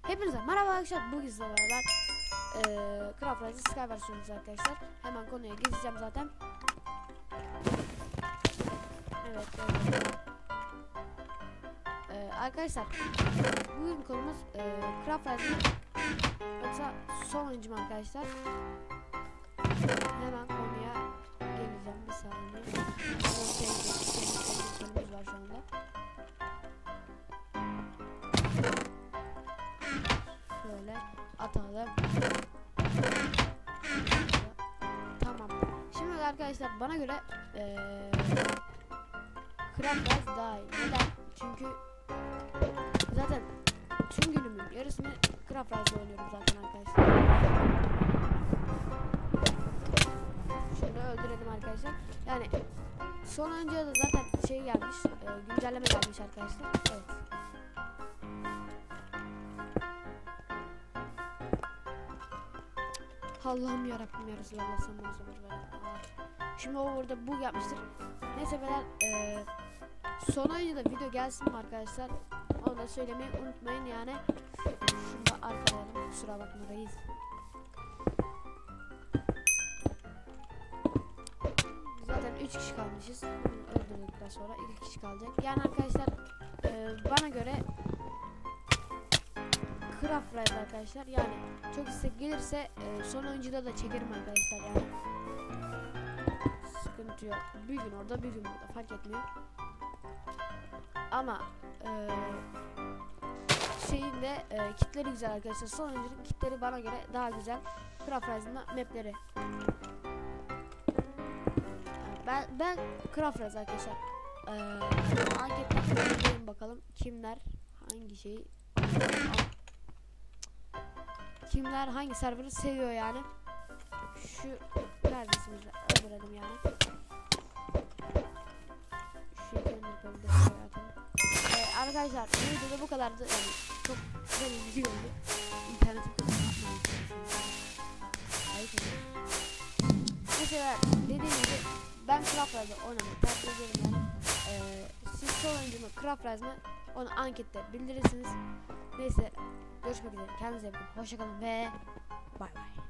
Hepinize merhaba arkadaşlar. Bugün sizlerle beraber Craft Rise Sky versiyonumuz arkadaşlar. Hemen konuya geçeceğim zaten. Evet. Arkadaşlar bugün konumuz Craft Rise yoksa son oyuncu mu arkadaşlar? Hemen konuya geleceğim bir saniye. Konumuz var şu anda. Şöyle atalım. Tamam. Şimdi arkadaşlar bana göre Craft Rise daha iyi. Neden? Çünkü zaten tüm günümün yarısını Craft Rise'da oynuyorum zaten arkadaşlar. Şunu öldürelim arkadaşlar. Yani son önce de zaten şey gelmiş, güncelleme gelmiş arkadaşlar. Evet. Allah'ım yarabbim ya Resulallah sen bana sabır ver. Şimdi o burada bug yapmıştır. Neyse beyler son oyunda da video gelsin mi arkadaşlar? Onu da söylemeyi unutmayın yani. Şunu da arkalayalım. Kusura bakmayın. Zaten 3 kişi kalmışız. Öldürdükten sonra 2 kişi kalacak. Yani arkadaşlar bana göre Craft Rise arkadaşlar, yani çok istek gelirse son oyuncuda da çekerim arkadaşlar yani. Sıkıntı yok. Bir gün orada bir gün burada fark etmiyor. Ama şeyin de kitleri güzel arkadaşlar. Son oyuncunun kitleri bana göre daha güzel. Craft Rise'ın mapleri. Ben Craft Rise arkadaşlar. Anketten bakalım kimler hangi şeyi kimler hangi server'ı seviyor yani. Şu neredesiniz? Öldürelim yani. Şu arkadaşlar bu videoda bu kadardı. Yani çok güzel bir video oldu. İnternetim mesela dediğim gibi ben Craft Rise'da oynamayı tercih ediyorum yani. Siz son oyuncu mu Craft Rise mı onu ankette bildirirsiniz. Neyse görüşmek üzere, kendinize iyi bakın, hoşçakalın ve bay bay.